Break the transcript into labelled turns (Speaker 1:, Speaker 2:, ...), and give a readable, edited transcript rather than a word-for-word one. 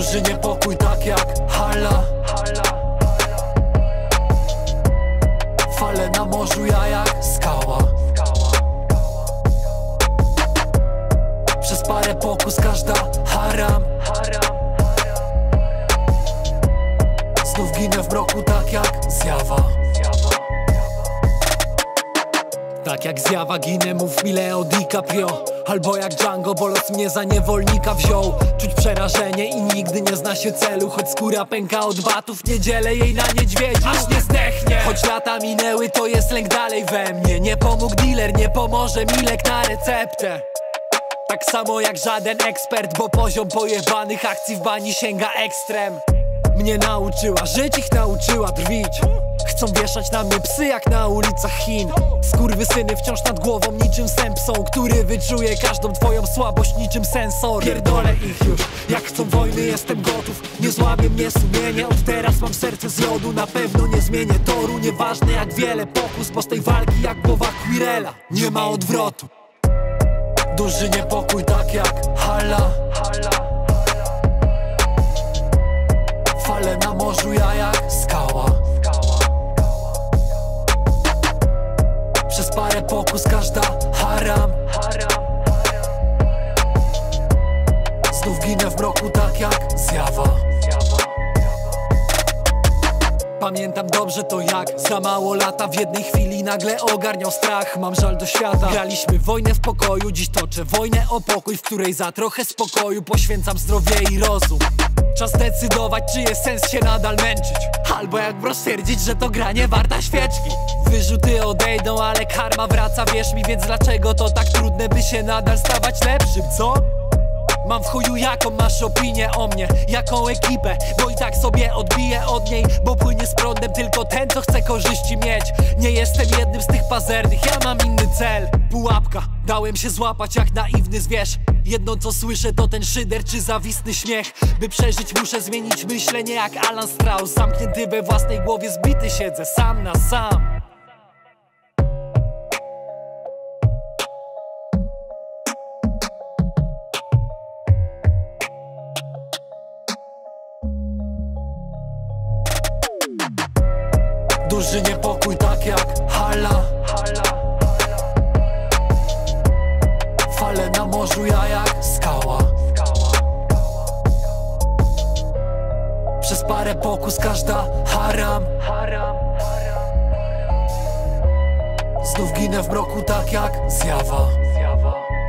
Speaker 1: Duży niepokój tak jak hala. Fale na morzu, ja jak skała. Przez parę pokus każda haram. Znów ginę w mroku tak jak zjawa. Tak jak zjawa ginę, mów mi Leo DiCaprio. Albo jak Django, bo los mnie za niewolnika wziął. Czuć przerażenie i nigdy nie zna się celu. Choć skóra pęka od batów, nie dzielę jej na niedźwiedzi. Aż nie zdechnie. Choć lata minęły, to jest lęk dalej we mnie. Nie pomógł dealer, nie pomoże mi lek na receptę. Tak samo jak żaden ekspert, bo poziom pojebanych akcji w bani sięga ekstrem. Mnie nauczyła żyć, ich nauczyła drwić. Chcą wieszać na mnie psy jak na ulicach Chin. Skurwysyny wciąż nad głową niczym Simpson, który wyczuje każdą twoją słabość niczym sensor. Pierdolę ich już, jak chcą wojny jestem gotów. Nie złamie mnie sumienie, od teraz mam serce z lodu. Na pewno nie zmienię toru, nieważne jak wiele pokus. Bo z tej walki jak głowa Quirela nie ma odwrotu. Duży niepokój tak jak hala. Fale na morzu, ja jak skała. Przez parę pokus każda haram. Znów ginę w mroku tak jak zjawa. Pamiętam dobrze to jak za mało lata w jednej chwili nagle ogarniał strach. Mam żal do świata. Graliśmy wojnę w pokoju, dziś toczę wojnę o pokój, w której za trochę spokoju poświęcam zdrowie i rozum. Czas decydować, czy jest sens się nadal męczyć, albo jak stwierdzić, że to gra nie warta świeczki. Wyrzuty odejdą, ale karma wraca, wierz mi. Więc dlaczego to tak trudne, by się nadal stawać lepszym, co? Mam w chuju jaką masz opinię o mnie, jaką ekipę, bo i tak sobie odbiję od niej. Bo płynie z prądem tylko ten, co chce korzyści mieć. Nie jestem jednym z tych pazernych, ja mam inny cel. Pułapka, dałem się złapać jak naiwny zwierz. Jedno co słyszę to ten szyder czy zawisny śmiech. By przeżyć muszę zmienić myślenie jak Alan Strauss. Zamknięty we własnej głowie, zbity siedzę sam na sam. Duży niepokój tak jak hala. Fale na morzu, ja jak skała. Przez parę pokus każda haram. Znów ginę w mroku tak jak zjawa.